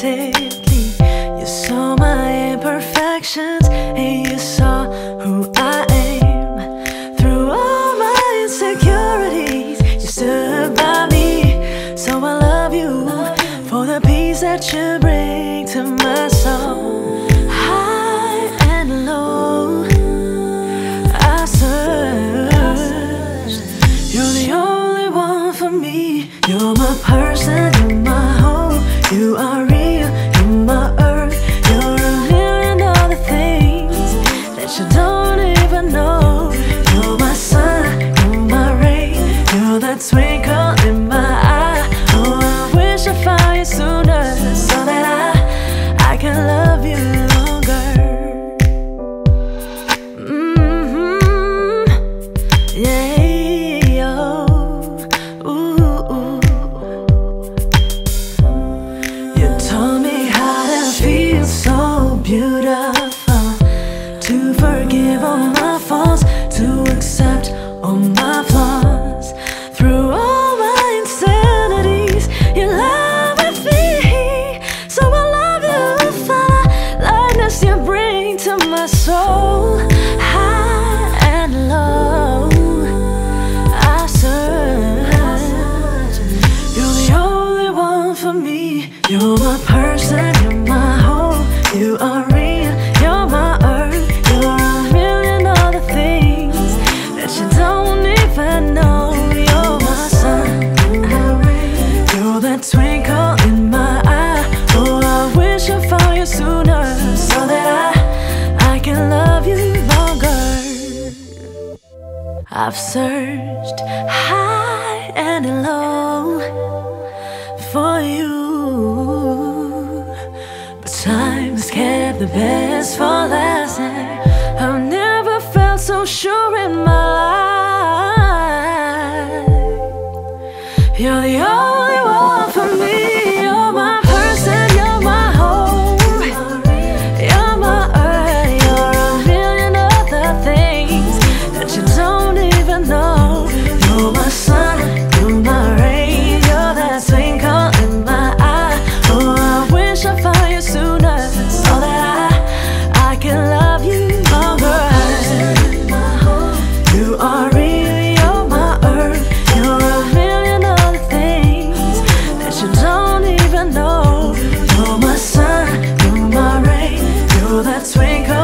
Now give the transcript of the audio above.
attentively. You saw my imperfections and you saw who I am. Through all my insecurities, you stood by me. So I love you for the peace that you bring to my soul. High and low, I searched. You're the only one for me. You're my person, you're my home. You are real, you're my earth. You're a million other things that you don't even know. You're my sun, you're my rain. You're that twinkle in my eye. Oh, I wish I found you sooner, so that I can love you longer. Yeah, oh, ooh. You taught me how to feel so beautiful, to forgive all my faults, to accept all my flaws. Through all my insanities, you laugh with me. So I love you for the lightness you bring to my soul. High and low, I search. You're the only one for me. You're my person, you're my home. You are real, you're my earth. You're a million other things that you don't even know. You're my sun, you're that twinkle in my eye. Oh, I wish I found you sooner, so that I can love you longer. I've searched high and low for you, but time has kept the best for last. I've never felt so sure in my life. You're the only one for me. You're my person, you're my home. You're my earth. You're a million other things that you don't even know. You're my sun, you're my rain. You're that twinkle in my eye. Oh, I wish I found you sooner, so that I can love you longer. You are real, you're my earth. You're a million other things that you don't even know. You're my sun, you're my rain. You're that twinkle